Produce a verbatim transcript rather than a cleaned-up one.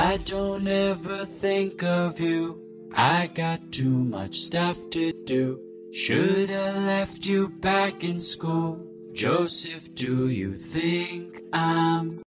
I don't ever think of you. I got too much stuff to do. Should've left you back in school. Joseph, do you think I'm